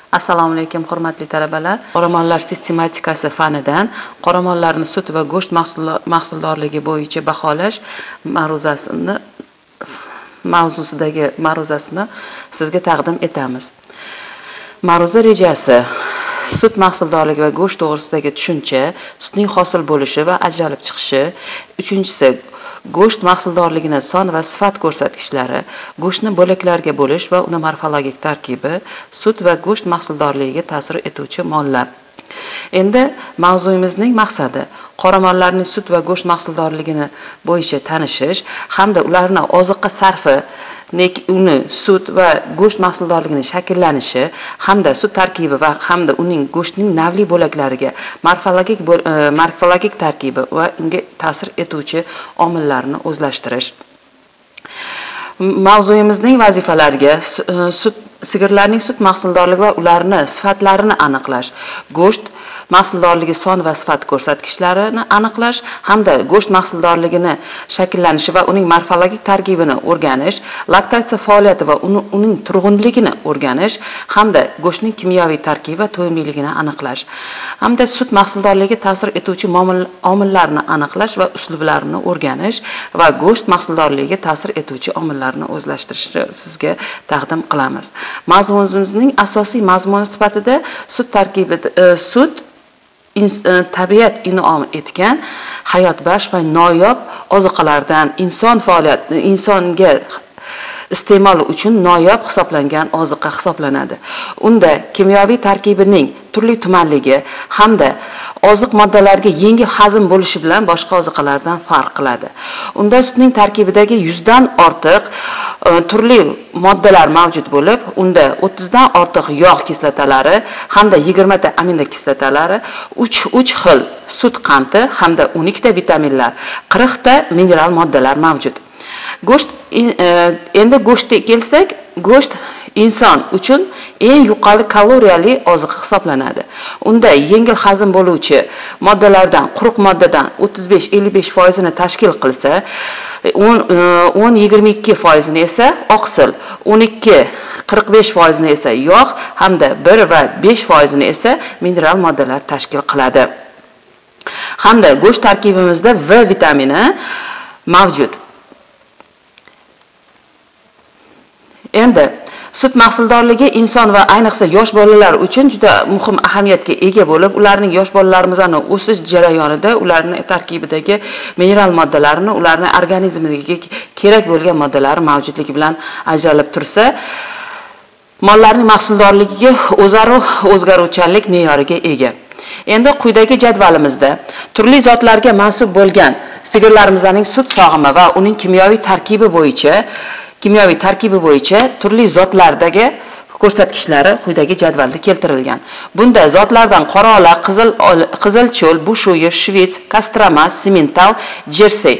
Assalomu alaykum hurmatli talabalar. Qoramollar sistematikasi fanidan qoramollarni sut va go'sht mahsuldorligi bo'yicha baholash mavzusidagi ma'ruzasini sizga taqdim etamiz. Ma'ruza rejasi: sut mahsuldorligi va go'sht to'g'risidagi tushuncha, sutning hosil bo'lishi va ajralib chiqishi. Uchinchisi, go'sht mahsuldorligining son va sifat ko'rsatkichlari, go'shtni bo'laklarga bo'lish va uni morfologik tarkibi, sut va go'sht mahsuldorligiga ta'sir etuvchi mollar. Endi mavzuyimizning maqsadi qoramollarning sut va go'sht mahsuldorligini bo'yicha tanishish hamda ularning oziqa sarfi, uni sut va go'sht mahsuldorligining shakllanishi hamda sut tarkibi va hamda uning go'shtning navli bo'laklariga morfologik tarkibi va unga ta'sir etuvchi omillarni o'zlashtirish. Mavzuyimizning vazifalariga sigirlarning sut mahsuldorligi va ularning sifatlarini aniqlash, go'sht mahsuldorligi son va sifat ko'rsatkichlarini aniqlash hamda go'sht mahsuldorligini shakllanishi va uning morfologik tarkibini o'rganish, laktatsiya faoliyati va uning turg'unligini o'rganish hamda go'shtning kimyoviy tarkibi va to'yimliligini aniqlash hamda sut mahsuldorligiga ta'sir etuvchi omillarni aniqlash va uslublarini o'rganish va go'sht mahsuldorligiga ta'sir etuvchi omillarni o'zlashtirishni sizga taqdim qilamiz. Mazmunimizning asosiy mazmuni sifatida sut tarkibida tabiat in'om etgan hayotbaxsh va noyob ozuqalardan insonga iste'mol uchun noyob hisoblangan ozuqa hisoblanadi. Unda kimyoviy tarkibining turli-tumanligi hamda oziq moddalarga yengil hazm bo'lishi bilan boshqa ozuqalardan farq qiladi. Unda sutning tarkibidagi 100 dan ortiq turli moddalar mavjud bo'lib, unda 30 dan ortiq yog' kislotalari hamda 20 ta aminokislotalari, 3 xil sut qanti hamda 12 ta vitaminlar, 40 ta mineral moddalar mavjud. Endi go'shtga kelsak, go'sht inson uchun eng yuqori kaloriyali oziqa hisoblanadi. Unda yengil hazm bo'luvchi moddalardan, quruq moddadan 35-55% ni tashkil qilsa, 10-22% ni esa oqsil, 12-45% ni esa yog' hamda 1 va 5% ni esa mineral moddalar tashkil qiladi. Hamda go'sht tarkibimizda V vitamini mavjud. Endi sut mahsuldorligi inson va ayniqsa yosh bolalar uchun juda muhim ahamiyatga ega bo'lib, ularning yosh bolalarimizning o'sish jarayonida ularning tarkibidagi mineral moddalarni, ularning organizmiga kerak bo'lgan moddalar mavjudligi bilan ajralib tursa, mollarning mahsuldorligiga o'zgaruvchanlik me'yoriga ega. Endi quyidagi jadvalimizda turli zotlarga mansub bo'lgan sigirlarimizning sut sog'imi va uning kimyoviy tarkibi bo'yicha turli zotlardagi ko'rsatkichlari quyidagi jadvalda keltirilgan. Bunda zotlardan qora-ola, qizil cho'l, bushuyi, shvets, kastrama, simental, jersey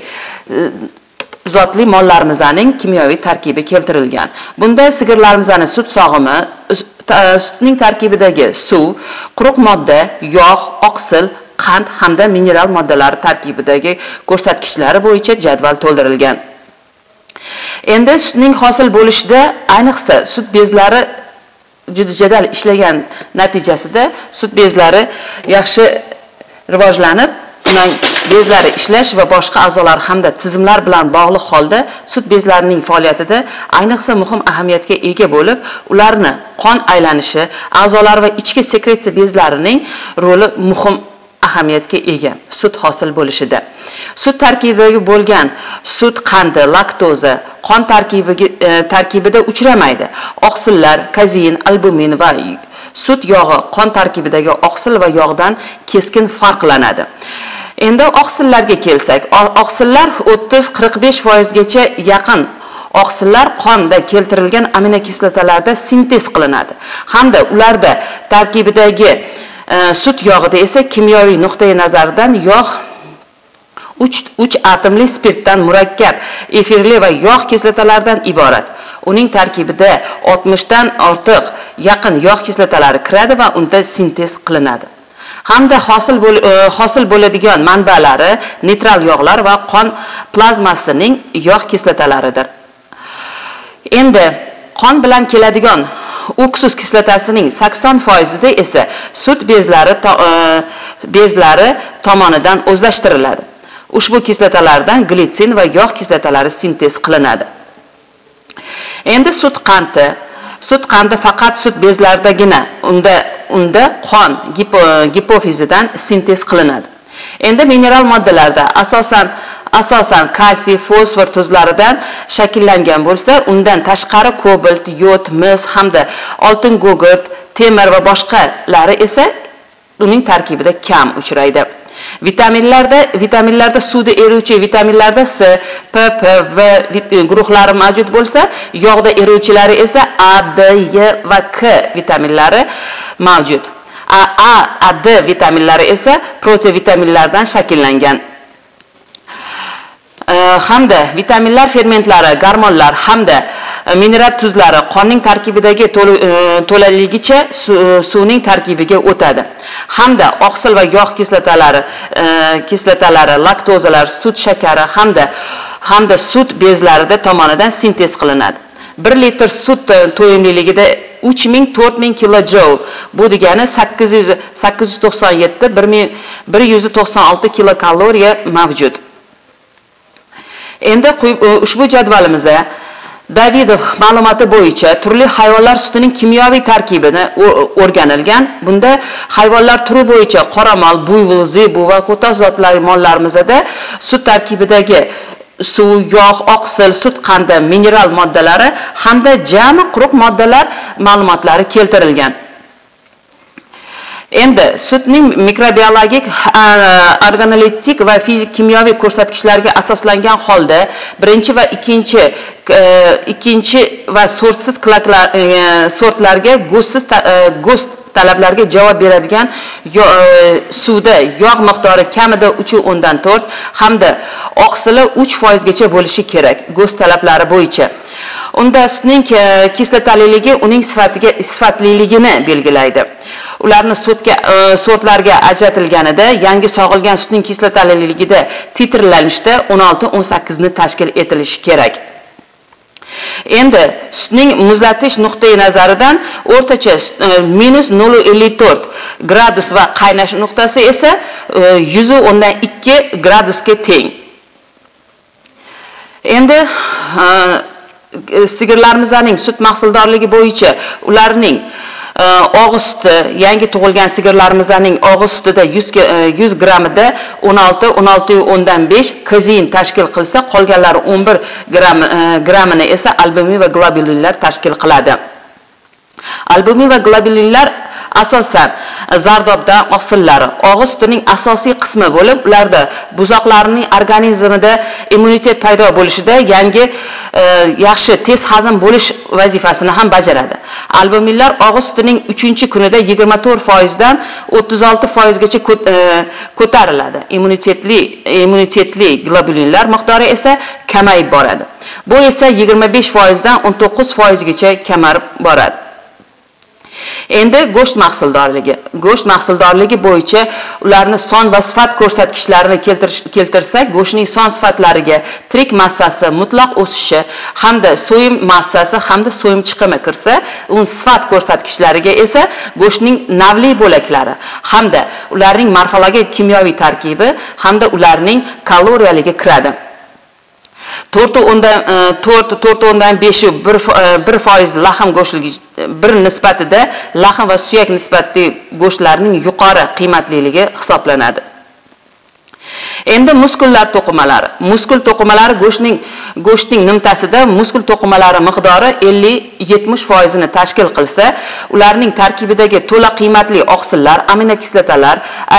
zotli mollarimizning kimyoviy tarkibi keltirilgan. Bunda sigirlarimizning sut sog'imi, sutning tarkibidagi suv, quruq modda, yog', oqsil, qand hamda mineral moddalar tarkibidagi ko'rsatkichlari bo'yicha jadval to'ldirilgan. Endi sutning hosil bo'lishida ayniqsa sut bezlari juda jadal ishlagan natijasida sut bezlari yaxshi rivojlanib, uning bezlari ishlash va boshqa a'zolar hamda tizimlar bilan bog'liq holda sut bezlarining faoliyatida ayniqsa muhim ahamiyatga ega bo'lib, ularni qon aylanishi, a'zolar va ichki sekretsiya bezlarining roli muhim ahamiyatga ega sut hosil bo'lishida. Sut tarkibidagi bo'lgan sut qandi, laktoza qon tarkibida uchramaydi. Oqsillar, kazein, albumin va sut yog'i qon tarkibidagi oqsil va yog'dan keskin farqlanadi. Endi oqsillarga kelsak, oqsillar 30-45% gacha yaqin oqsillar qonda keltirilgan aminokislotalarda sintez qilinadi hamda ularda tarkibidagi sut yog'ida esa kimyoviy nuqtai nazardan yog' 3 atomli spirtdan murakkab efirli va yog' kislotalaridan iborat. Uning tarkibida 60 dan ortiq yaqin yog' kislotalari kiradi va unda sintez qilinadi. Hamda hosil bo'ladigan manbalari neytral yog'lar va qon plazmasining yog' kislotalaridir. Endi qon bilan keladigan Uksus kislotasining 80% da esa sut bezlari tomonidan o'zlashtiriladi. Ushbu kislotalardan glitsin va yog' kislotalari sintez qilinadi. Endi sut qandi faqat sut bezlaridagina, unda qon gipofizidan sintez qilinadi. Endi mineral moddalarda asosan kalsiy, fosfor tuzlaridan shakllangan bo'lsa, undan tashqari kobalt, yod, mis hamda oltin gugurt, temir va boshqalari esa uning tarkibida kam uchraydi. Vitaminlarda suvda eruvchi vitaminlarda C, P, P va guruhlari mavjud bo'lsa, yog'da eruvchilari esa A, D, E va K vitaminlari mavjud. A, D vitaminlari esa protein-vitaminlardan shakllangan. Hamda vitaminlar fermentlari, gormonlar hamda mineral tuzlari qonning tarkibidagi to'laligicha suvning tarkibiga o'tadi. Hamda oqsil va yog' kislotalari, laktozalar, sut shakari hamda sut bezlarida tomonidan sintez qilinadi. 1 litr sut to'yimliligida 3000-4000 kilojoule, bu degani 897-1196 kilokaloriya mavjud. Endi ushbu jadvalimizda Davidov ma'lumoti bo'yicha turli hayvonlar sutining kimyoviy tarkibini o'rganilgan. Bunda hayvonlar turi bo'yicha qoramol, buybul, zebu va qo'tos zotlari mollarimizda sut tarkibidagi suv, yog', oqsil, sut qandi, mineral moddalari hamda jami quruq moddalar ma'lumotlari keltirilgan. Endi sutning mikrobiologik, organoleptik va fizik kimyoviy ko'rsatkichlarga asoslangan holda birinchi va ikkinchi va sortsiz sortlarga go'sht talablarga javob beradigan suvda yog' miqdori kamida 3.4 hamda oqsili 3% gacha bo'lishi kerak go'sht talablari bo'yicha. Unda sutning kislotaliligi uning sifatliligini belgilaydi. Ularni sortlarga ajratilganida yangi sog'ilgan sutning kislotaliligida titrlanishda 16-18 ni tashkil etilishi kerak. Endi sutning muzlatish nuqtai nazaridan o'rtacha -0.54 gradus va qaynash nuqtasi esa 102 gradusga teng. Endi sigirlarimizning sut mahsuldorligi bo'yicha ularning og'iz suti, yangi tug'ilgan sigirlarimizning og'iz sutida 100 grammida 16-16.5 kazein tashkil qilsa, qolganlari 11 grammini esa albumin va globulinlar tashkil qiladi. Albumin va globulinlar asosan zardobdan oqsillari, og'iz sutining asosiy qismi bo'lib, ularda buzoqlarning organizmida immunitet paydo bo'lishida yaxshi tez hazm bo'lish vazifasini ham bajaradi. Albuminlar og'iz sutining 3-kunida 24% dan 36% gacha ko'tariladi. Immunitetli globulinlar miqdori esa kamayib boradi. Bu esa 25% dan 19% gacha kamayib boradi. Endi go'sht mahsuldorligi bo'yicha ularni son va sifat ko'rsatkichlarini keltirsak, go'shtning son sifatlariga tirik massasi, mutlaq o'sishi hamda so'yim massasi hamda so'yim chiqimi kirsa, uning sifat ko'rsatkichlariga esa go'shtning navli bo'laklari hamda ularning morfologik kimyoviy tarkibi hamda ularning kaloriyaligi kiradi. 4.5 1% lahm go'shtligi bir nisbatida lahm va suyak nisbatli go'shtlarning yuqori qiymatliligi hisoblanadi. Endi muskullar to'qimalari. Muskul to'qimalari go'shtning nimtasida muskul to'qimalari miqdori 50-70% ni tashkil qilsa, ularning tarkibidagi to'la qiymatli oqsillar, aminokislotalar,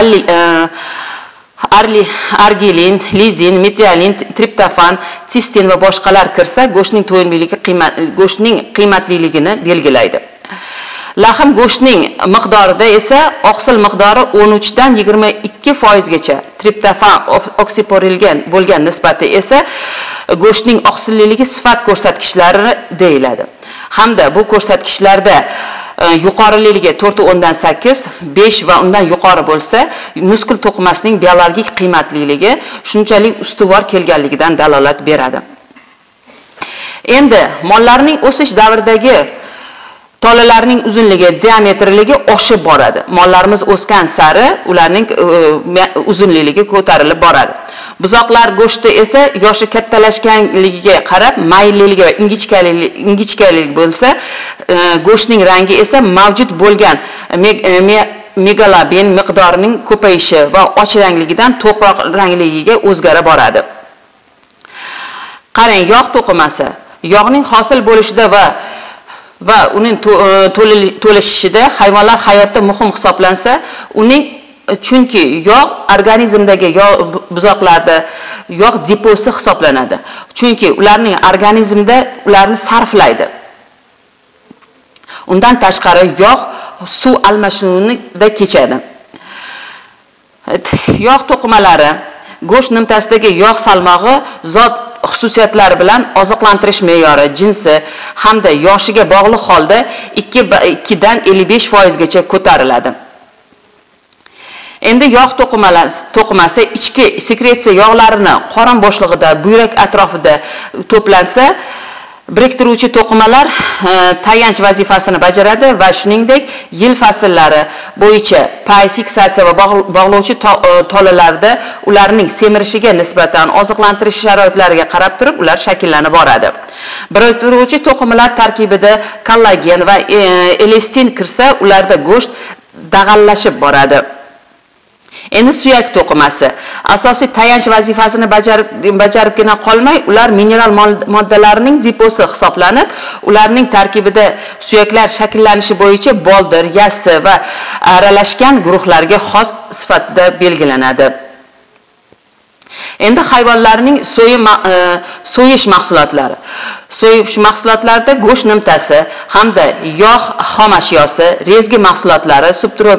argilin, lizin, metiolin, triptofan, sistin va boshqalar kirsa, go'shtning qiymatliligini belgilaydi. Lahm go'shtning miqdorida esa oqsil miqdori 13 dan 22% gacha, triptofan oksiporilgan bo'lgan nisbati esa go'shtning oqsilliligi sifat ko'rsatkichlari deyiladi. Hamda bu ko'rsatkichlarda yuqoriligi 4.8, 5 va undan yuqori bo'lsa, muskul to'qimasining biologik qiymatliligi shunchalik ustuvor kelganligidan dalolat beradi. Endi mollarning o'sish davridagi Tolalarning uzunligi, diametrligi oshib boradi. Mollarimiz o'sgan sari ularning uzunligi ko'tarilib boradi. Buzoqlar go'shti esa yoshi kattalashganligiga qarab maylliligi va ingichkaligi bo'lsa, go'shtning rangi esa mavjud bo'lgan megalobin miqdorining ko'payishi va och rangligidan to'qroq rangligiga o'zgara boradi. Qarang, yog' to'qimasi. Yog'ning hosil bo'lishida va uning to'lishishida hayvonlar hayotda muhim hisoblansa, chunki yog' organizmdagi buzoqlarda yog' deposi hisoblanadi. Chunki ularning organizmda ularni sarflaydi. Undan tashqari yog' suv almashinuvida kechadi. Yog' to'qimalari go'sht nimtasidagi yog' salmog'i zot xususiyatlari bilan oziqlantirish me'yori, jinsi hamda yoshiga bog'liq holda 2 dan 55% gacha ko'tariladi. Endi yog' to'qimasi ichki sekretsiya yog'larini qorin bo'shlig'ida, buyrak atrofida to'plansa, biriktiruvchi to'qimalar tayanch vazifasini bajaradi va shuningdek yil fasllari bo'yicha pay fiksatsiya va bog'lovchi tolalarda ularning semirishiga nisbatan oziqlantirish sharoitlariga qarab turib ular shakllanib boradi. Biriktiruvchi to'qimalar tarkibida kollagen va elastin kirsa, ularda go'sht dag'allashib boradi. Endi suyak to'qimasi asosiy tayanch vazifasini bajaribgina qolmay, ular mineral moddalarning deposi hisoblanib, ularning tarkibida suyaklar shakllanishi bo'yicha boldir, yassi va aralashgan guruhlarga xos sifatida belgilanadi. Endi hayvonlarning so'yish mahsulotlari. So'yish mahsulotlarida go'sht nimtasi hamda yog' xomashyosi, rezgi mahsulotlari,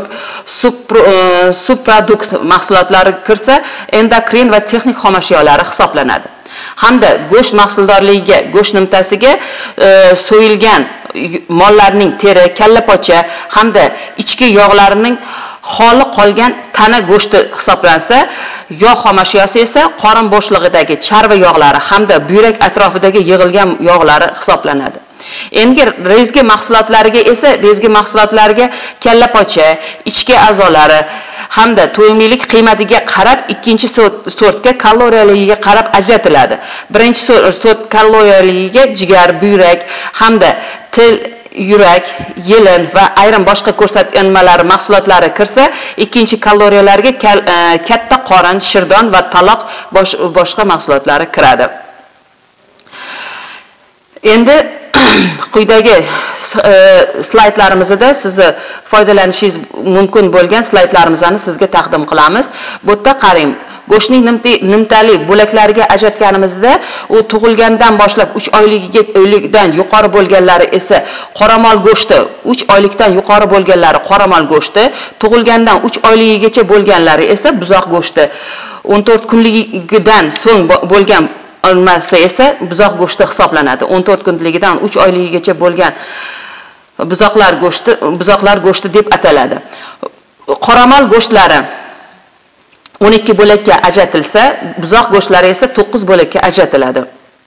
subprodukt mahsulotlari kirsa, endokrin va texnik xomashyolar hisoblanadi. Hamda go'sht mahsuldorligiga, go'sht nimtasiga so'yilgan mollarning teri, kalla pocha hamda ichki yog'larining xoli qolgan tana go'shti hisoblansa, yog' xomashyosi esa qorin bo'shlig'idagi charva yog'lari hamda buyrak atrofidagi yig'ilgan yog'lari hisoblanadi. Endi rezgi mahsulotlariga esa rezgi mahsulotlariga kalla pocha, ichki a'zolari hamda to'yimlilik qiymatiga qarab ikkinchi sortga kaloriyaligiga qarab ajratiladi. Birinchi sort kaloriyaligiga jigar, buyrak hamda til, yurak, yelin va ayrim boshqa ko'rsatmalar mahsulotlari kirsa, ikkinchi kaloriyalarga katta qorin, shirdon va taloq boshqa mahsulotlari kiradi. Endi quyidagi slaydlarimizda sizni foydalanishingiz mumkin bo'lgan slaydlarimizni sizga taqdim qilamiz. Bu yerda qarang, go'shtning nimtali bo'laklariga ajratganimizda u tug'ilgandan boshlab 3 oylikdan yuqori bo'lganlari esa qoramol go'shti, 3 oylikdan yuqori bo'lganlari qoramol go'shti, tug'ilgandan 3 oyligigacha bo'lganlari esa buzoq go'shti, 14 kunligidan so'ng bo'lgan olmasi esa buzoq go'shti hisoblanadi. 14 kunligidan 3 oyligigacha bo'lgan buzoqlar go'shti deb ataladi. Qoramol go'shtlari 12 bo'lakka ajratilsa, buzoq go'shtlari esa 9 bo'lakka ajratiladi.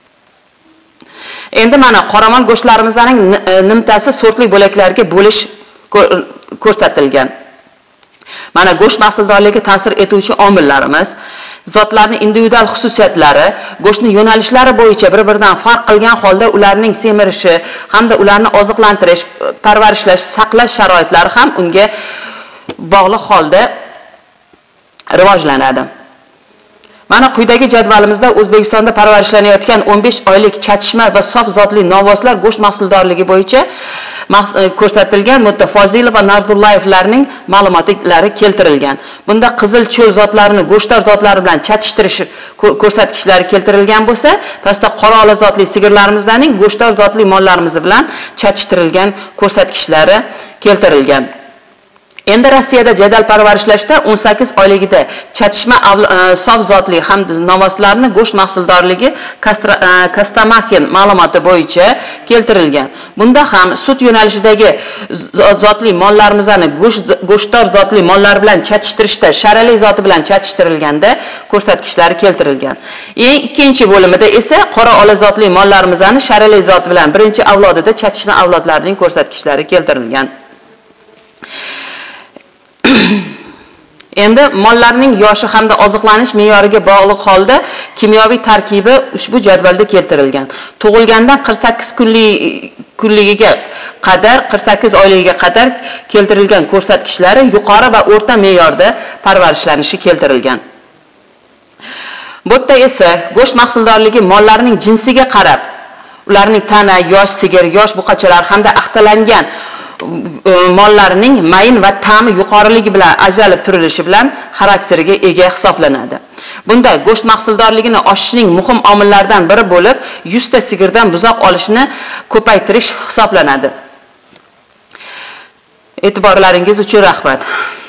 Endi mana qoramol go'shtlarimizning nimtasi sortli bo'laklarga bo'lish ko'rsatilgan. Mana go'sht mahsuldorligiga ta'sir etuvchi omillarimiz, zotlarning individual xususiyatlari, go'shtning yo'nalishlari bo'yicha bir-biridan farq qilgan holda ularning semirishi hamda ularni oziqlantirish, parvarishlash, saqlash sharoitlari ham unga bog'liq holda rivojlanadi. Mana quyidagi jadvalimizda O'zbekistonda parvarishlanayotgan 15 oylik chatishma va sof zotli novvoslar go'sht mahsuldorligi bo'yicha ko'rsatilgan Muttafozilov va Narzullayevlarning ma'lumotlari keltirilgan. Bunda qizil cho'l zotlarini go'shtlar zotlari bilan chatishtirish ko'rsatkichlari keltirilgan bo'lsa, pastda qora ola zotli sigirlarimizning go'shtlar zotli mollarimiz bilan chatishtirilgan ko'rsatkichlari keltirilgan. Endi Rossiyada jadal parvarishlashda 18 oyligida chatishma sof zotli hamda novvoslarni go'sht mahsuldorligi Kastamakin ma'lumoti bo'yicha keltirilgan. Bunda ham sut yo'nalishidagi zotli mollarimizni go'shtdor zotli mollar bilan chatishtirishda sharali zoti bilan chatishtirilganda ko'rsatkichlari keltirilgan. Ikkinchi bo'limida esa qora ola zotli mollarimizni sharali zot bilan birinchi avlodida chatishma avlodlarining ko'rsatkichlari keltirilgan. Endi mollarning yoshi hamda oziqlanish me'yoriga bog'liq holda kimyoviy tarkibi ushbu jadvalda keltirilgan. Tug'ilgandan 48 kunligiga qadar 48 oyligiga qadar keltirilgan ko'rsatkichlari yuqori va o'rta me'yorda parvarishlanishi keltirilgan. Bu yerda esa go'sht mahsuldorligi mollarining jinsiga qarab, ularning tana, yosh sigir, yosh buqachalar hamda axtalangan mollarining mayin va ta'mi yuqoriligi bilan ajralib turilishi bilan xarakteriga ega hisoblanadi. Bunda go'sht mahsuldorligini oshishning muhim omillaridan biri bo'lib, 100 ta sigirdan buzoq olishni ko'paytirish hisoblanadi. E'tiborlaringiz uchun rahmat.